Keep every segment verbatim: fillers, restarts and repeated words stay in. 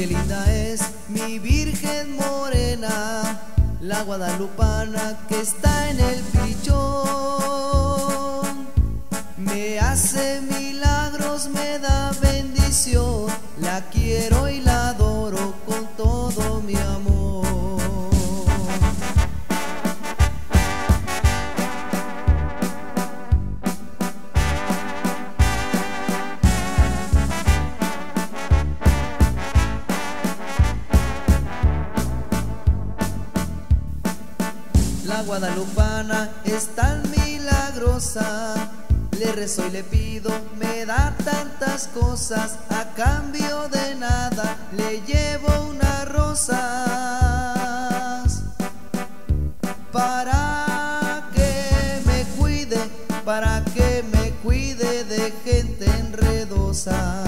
qué linda es mi Virgen morena, la guadalupana que está en el pichón. Me hace milagros, me da bendición, la quiero y la adoro con todo mi amor. La guadalupana es tan milagrosa, le rezo y le pido, me da tantas cosas, a cambio de nada le llevo unas rosas. Para que me cuide, para que me cuide de gente enredosa.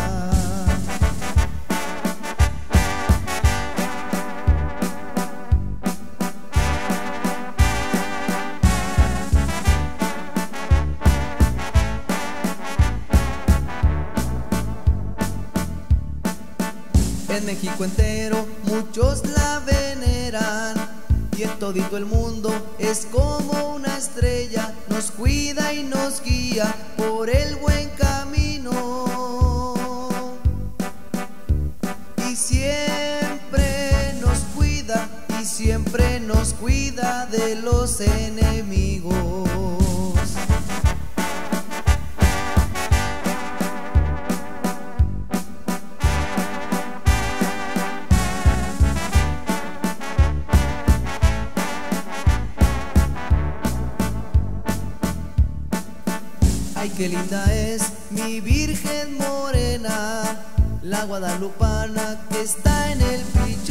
En México entero muchos la veneran y en todito el mundo es como una estrella, nos cuida y nos guía por el buen camino y siempre nos cuida y siempre nos cuida de los enemigos. Ay, qué linda es mi Virgen morena, la guadalupana que está en el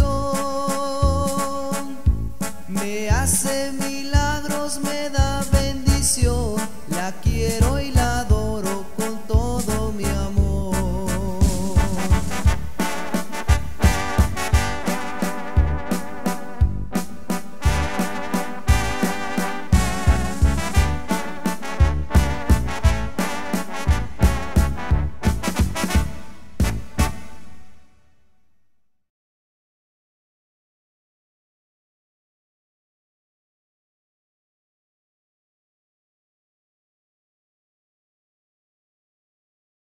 pichón. Me hace milagros, me da bendición, la quiero y la adoro.